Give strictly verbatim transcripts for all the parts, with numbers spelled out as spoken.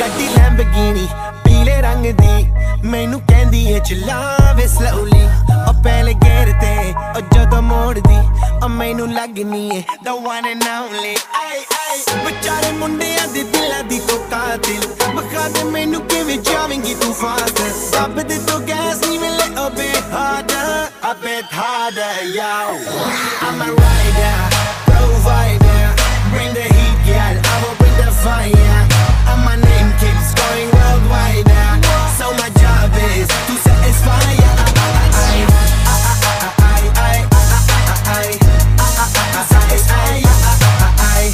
ਗੱਡੀ ਲੈਂਬਗੀਨੀ ਪੀਲੇ ਰੰਗ ਦੀ ਮੈਨੂੰ ਕਹਿੰਦੀ ਏ ਚਲਾਵੇ slowly ਉਹ ਪਹਿਲੇ ਗੇਰ ਤੇ ਉਹ ਜਦੋਂ ਮੋੜਦੀ ਉਹ ਮੈਨੂੰ ਲੱਗਨੀ ਏ the one and only ay ay ਵਿਚਾਰੇ ਮੁੰਡਿਆਂ ਦੇ ਦਿਲਾਂ ਦੀ ਤੂੰ ਕਾਤਿਲ ਵਿਖਾ ਦੇ ਮੈਨੂੰ ਕਿਵੇਂ ਜਾਵੇਂਗੀ ਤੂੰ ਫਾਸਟ ਦੱਬ ਦੇ ਤੂੰ ਗੈਸ ਨਹੀਂ ਮਿਲੇ a bit harder a bit harder yo I'm a rider provider bring the heat girl I will bring the fire and my name keeps going worldwide so my job is to satisfy I I I I I I satisfy I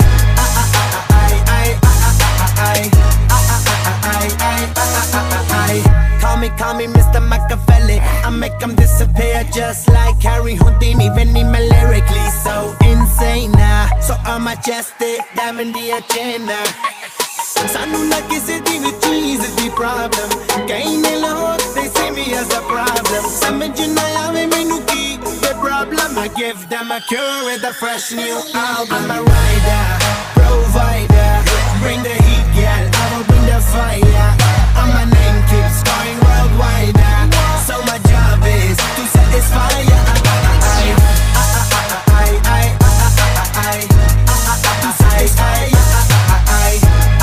Call me, call me Mister Machiavelli I make them disappear just like Harry Houdini Veni me lyrically so insane now So I'm majestic, diamond the agenda Sanu na kisi di vi cheese di problem Kain ne log, they see me as a problem Samajh na aave mainu ki the problem I give them a cure with a fresh new album I'm a rider, provider Bring the heat girl, I will bring the fire And my name keeps going worldwide So my job is to satisfy I, I, I, I, I, I, to satisfy I,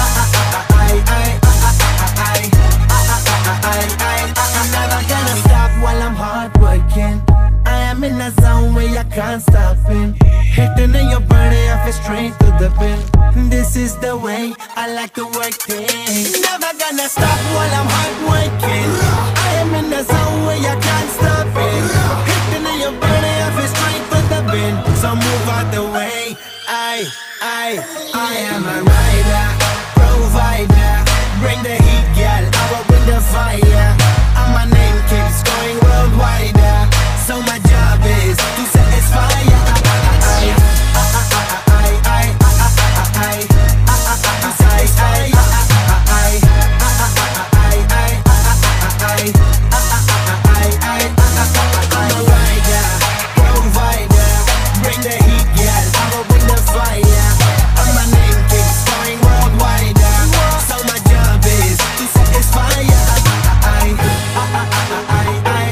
I'm never gonna stop while I'm hard working I am in a zone where I can't stop in Hitting in your body, I feel straight to the pin This is the way I like to work things Never gonna stop while I'm hard working I am in a zone where I can't stop it Hitting in your body, I feel straight to the bin So move out the way I, I, I am a rider, provider Bring the heat girl, I will bring the fire And my name keeps going worldwide So my job is to satisfy I, I, I, I, I, I, to satisfy I, I, I, I, I, I'm a rider, provider Bring the heat girl, I will bring the fire And my name keeps going worldwide So my job is to satisfy I, I, I, I, I,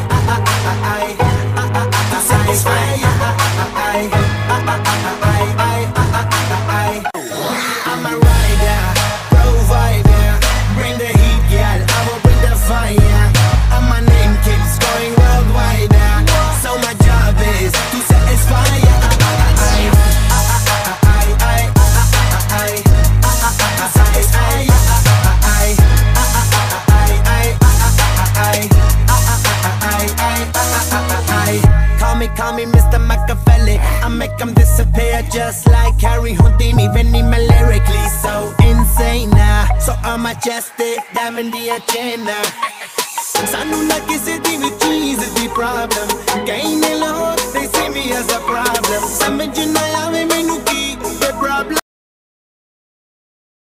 to satisfy I, I, I, I'm a rider, provider Bring the heat girl, I will bring the fire And my name keeps going worldwide So my job is to satisfy I, I, I, I, I, to satisfy I, I, Call me, call me Mister Machiavelli I make them disappear just like Harry Houdini Veni me lyrically so insane now So I'm majestic, diamond the agenda Sanu na kisi di vi cheese di problem Kain ne log, they see me as a problem Samajh